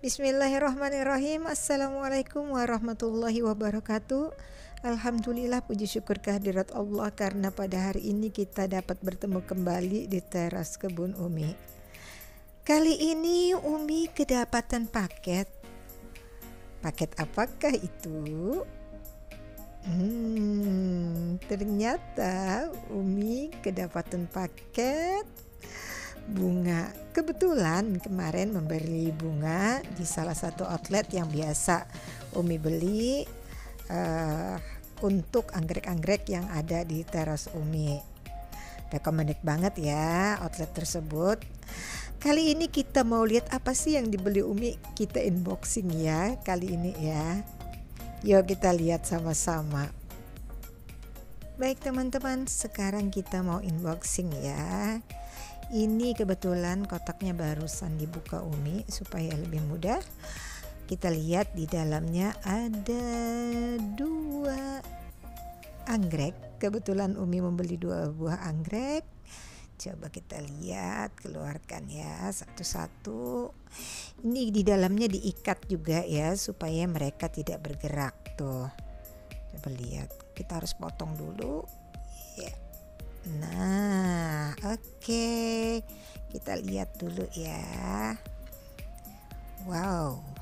Bismillahirrahmanirrahim. Assalamualaikum warahmatullahi wabarakatuh. Alhamdulillah, puji syukur kehadirat Allah karena pada hari ini kita dapat bertemu kembali di teras kebun Umi. Kali ini Umi kedapatan paket. Paket apakah itu? Ternyata Umi kedapatan paket bunga. Kebetulan kemarin membeli bunga di salah satu outlet yang biasa Umi beli untuk anggrek-anggrek yang ada di teras Umi. Recommended banget ya outlet tersebut. Kali ini kita mau lihat apa sih yang dibeli Umi. Kita unboxing ya kali ini ya. Yuk kita lihat sama-sama. Baik teman-teman, sekarang kita mau unboxing ya. Ini kebetulan kotaknya barusan dibuka Umi supaya lebih mudah. Kita lihat di dalamnya ada 2 anggrek. Kebetulan Umi membeli 2 buah anggrek. Coba kita lihat, keluarkan ya satu-satu. Ini di dalamnya diikat juga ya supaya mereka tidak bergerak tuh. Coba lihat, kita harus potong dulu ya. Nah, oke. Kita lihat dulu ya. Wow.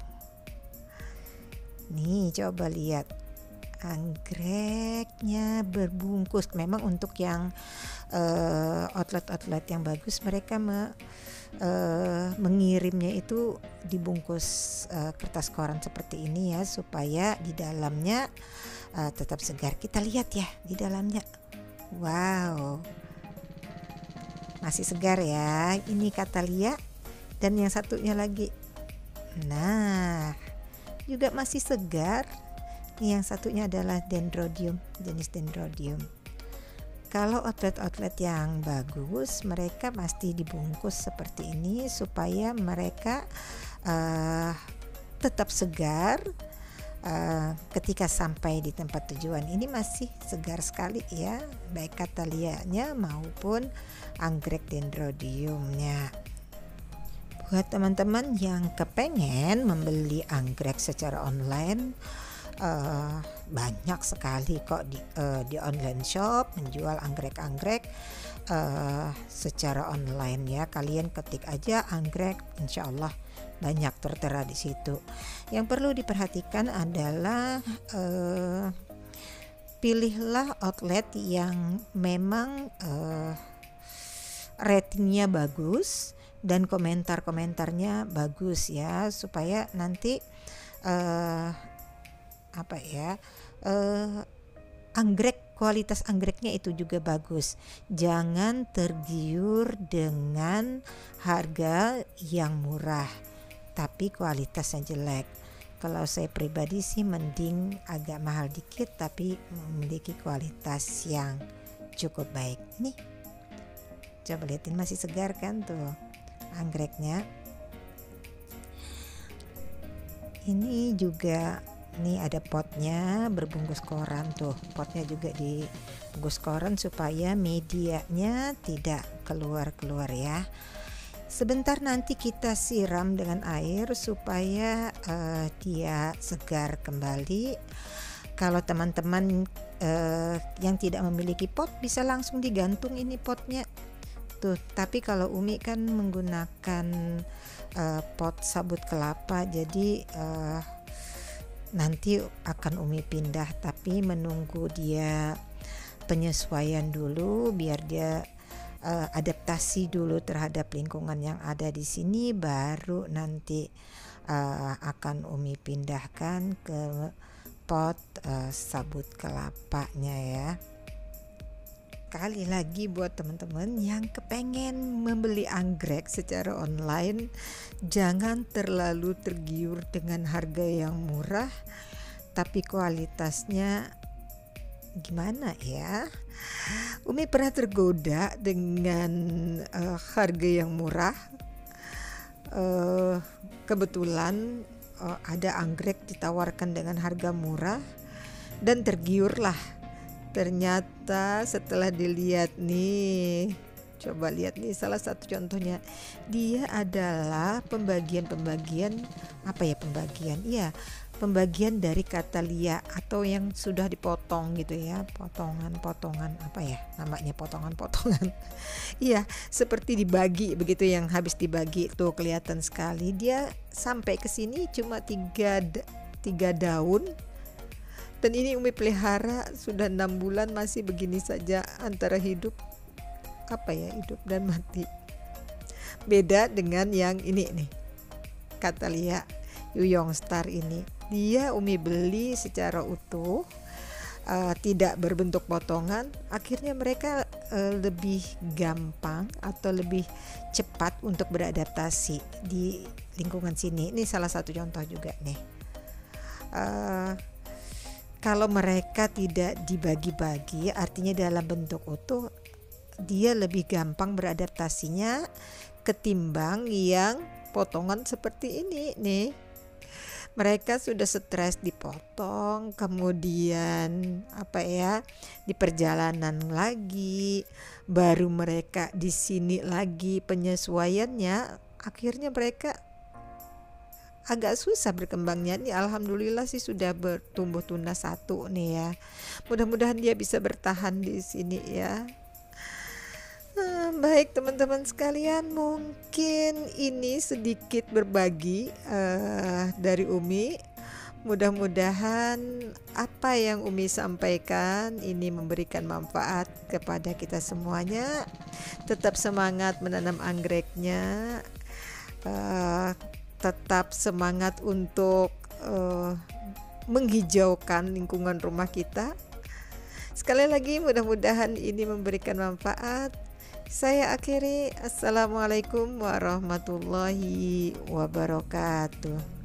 Nih, coba lihat. Anggreknya berbungkus. Memang untuk yang outlet-outlet yang bagus, mereka mengirimnya itu dibungkus kertas koran seperti ini ya, supaya di dalamnya tetap segar. Kita lihat ya di dalamnya. Wow, masih segar ya. Ini Katalia dan yang satunya lagi. Nah, juga masih segar. Yang satunya adalah dendrodium, jenis dendrodium. Kalau outlet-outlet yang bagus, mereka pasti dibungkus seperti ini supaya mereka tetap segar ketika sampai di tempat tujuan. Ini masih segar sekali ya, baik katalianya maupun anggrek dendrodiumnya. Buat teman-teman yang kepengen membeli anggrek secara online, banyak sekali kok di online shop menjual anggrek-anggrek secara online ya. Kalian ketik aja anggrek, insya Allah banyak tertera di situ. Yang perlu diperhatikan adalah pilihlah outlet yang memang ratingnya bagus dan komentar-komentarnya bagus ya, supaya nanti kualitas anggreknya itu juga bagus. Jangan tergiur dengan harga yang murah tapi kualitasnya jelek. Kalau saya pribadi sih mending agak mahal dikit tapi memiliki kualitas yang cukup baik. Nih, coba lihatin, masih segar kan tuh anggreknya. Ini juga nih ada potnya berbungkus koran tuh. Potnya juga dibungkus koran supaya medianya tidak keluar-keluar ya. Sebentar nanti kita siram dengan air supaya dia segar kembali. Kalau teman-teman yang tidak memiliki pot, bisa langsung digantung ini potnya tuh. Tapi kalau Umi kan menggunakan pot sabut kelapa, jadi nanti akan Umi pindah, tapi menunggu dia penyesuaian dulu biar dia adaptasi dulu terhadap lingkungan yang ada di sini, baru nanti akan Umi pindahkan ke pot sabut kelapanya ya. Kali lagi buat teman-teman yang kepengen membeli anggrek secara online, jangan terlalu tergiur dengan harga yang murah tapi kualitasnya gimana ya. Umi pernah tergoda dengan harga yang murah. Kebetulan ada anggrek ditawarkan dengan harga murah dan tergiurlah. Ternyata setelah dilihat nih, Coba lihat nih salah satu contohnya. Dia adalah pembagian apa ya, pembagian dari kata lia atau yang sudah dipotong gitu ya, potongan-potongan apa ya namanya, potongan-potongan. Iya, seperti dibagi begitu, yang habis dibagi tuh kelihatan sekali. Dia sampai ke sini cuma tiga daun. Dan ini Umi pelihara sudah 6 bulan masih begini saja, antara hidup dan mati. Beda dengan yang ini nih, Katalia Yuyong Star ini. Dia Umi beli secara utuh, tidak berbentuk potongan. Akhirnya mereka lebih gampang atau lebih cepat untuk beradaptasi di lingkungan sini. Ini salah satu contoh juga nih. Kalau mereka tidak dibagi-bagi, artinya dalam bentuk utuh, dia lebih gampang beradaptasinya ketimbang yang potongan seperti ini nih. Mereka sudah stres dipotong, kemudian di perjalanan lagi, baru mereka di sini lagi penyesuaiannya, akhirnya mereka agak susah berkembangnya. Nih alhamdulillah sih sudah bertumbuh tunas satu nih ya. Mudah-mudahan dia bisa bertahan di sini ya. Baik teman-teman sekalian, mungkin ini sedikit berbagi dari Umi. Mudah-mudahan apa yang Umi sampaikan ini memberikan manfaat kepada kita semuanya. Tetap semangat menanam anggreknya, tetap semangat untuk menghijaukan lingkungan rumah kita. Sekali lagi mudah-mudahan ini memberikan manfaat. Saya akhiri, assalamualaikum warahmatullahi wabarakatuh.